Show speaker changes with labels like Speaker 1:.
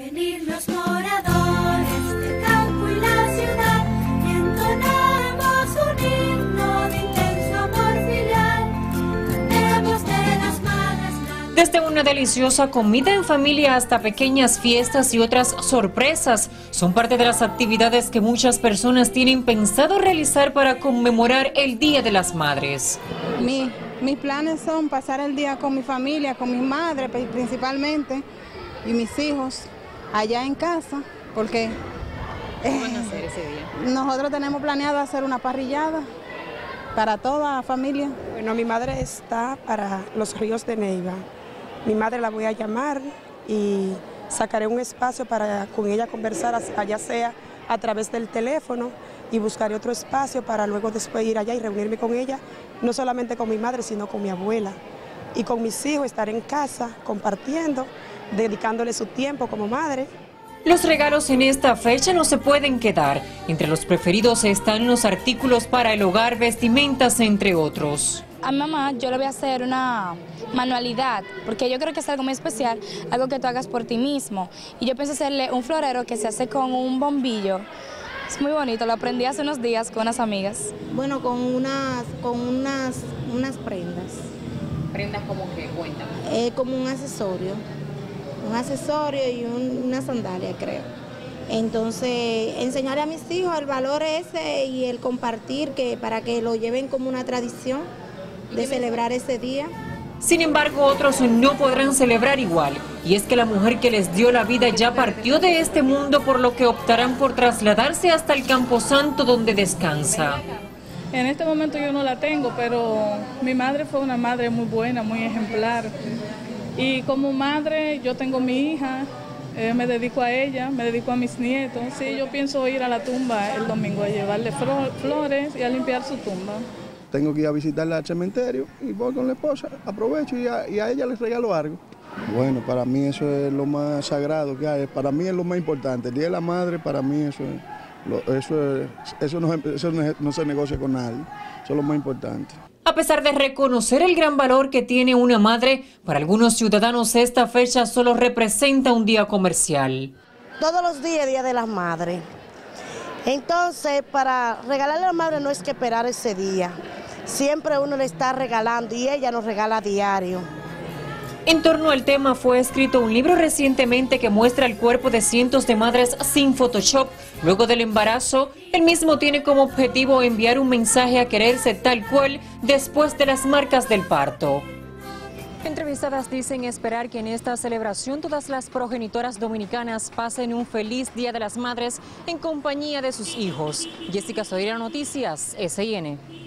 Speaker 1: venir los moradores del campo y la ciudad y entonamos un himno de intenso amor filial. Cantemos de las madres.
Speaker 2: Desde una deliciosa comida en familia hasta pequeñas fiestas y otras sorpresas son parte de las actividades que muchas personas tienen pensado realizar para conmemorar el Día de las Madres.
Speaker 3: Mis planes son pasar el día con mi familia, con mi madre principalmente y mis hijos allá en casa, porque
Speaker 2: ¿Qué van a hacer ese día?
Speaker 3: nosotros tenemos planeado hacer una parrillada para toda la familia.
Speaker 4: Bueno, mi madre está para los ríos de Neiva. Mi madre la voy a llamar y sacaré un espacio para con ella conversar, allá sea a través del teléfono, y buscaré otro espacio para luego después ir allá y reunirme con ella, no solamente con mi madre, sino con mi abuela. Y con mis hijos estar en casa compartiendo, dedicándole su tiempo como madre.
Speaker 2: Los regalos en esta fecha no se pueden quedar. Entre los preferidos están los artículos para el hogar, vestimentas, entre otros.
Speaker 5: A mi mamá yo le voy a hacer una manualidad, porque yo creo que es algo muy especial, algo que tú hagas por ti mismo. Y yo pienso hacerle un florero que se hace con un bombillo. Es muy bonito, lo aprendí hace unos días con unas amigas.
Speaker 6: Bueno, con unas prendas.
Speaker 2: ¿Prendas como qué? Cuéntame.
Speaker 6: Como un accesorio y una sandalia, creo. Entonces, enseñarle a mis hijos el valor ese y el compartir, para que lo lleven como una tradición de celebrar ese día.
Speaker 2: Sin embargo, otros no podrán celebrar igual, y es que la mujer que les dio la vida ya partió de este mundo, por lo que optarán por trasladarse hasta el Camposanto, donde descansa.
Speaker 7: En este momento yo no la tengo, pero mi madre fue una madre muy buena, muy ejemplar. Y como madre yo tengo mi hija, me dedico a ella, me dedico a mis nietos. Sí, yo pienso ir a la tumba el domingo a llevarle flores y a limpiar su tumba.
Speaker 8: Tengo que ir a visitarla al cementerio y voy con la esposa, aprovecho y a ella les regalo algo. Bueno, para mí eso es lo más sagrado que hay, para mí es lo más importante. El Día de la Madre, para mí eso no se negocia con nadie, eso es lo más importante.
Speaker 2: A pesar de reconocer el gran valor que tiene una madre, para algunos ciudadanos esta fecha solo representa un día comercial.
Speaker 9: Todos los días es Día de las Madres. Entonces, para regalarle a la madre no es que esperar ese día. Siempre uno le está regalando y ella nos regala a diario.
Speaker 2: En torno al tema fue escrito un libro recientemente que muestra el cuerpo de cientos de madres sin Photoshop luego del embarazo. El mismo tiene como objetivo enviar un mensaje a quererse tal cual después de las marcas del parto. Entrevistadas dicen esperar que en esta celebración todas las progenitoras dominicanas pasen un feliz Día de las Madres en compañía de sus hijos. Jessica Sodira, Noticias SIN.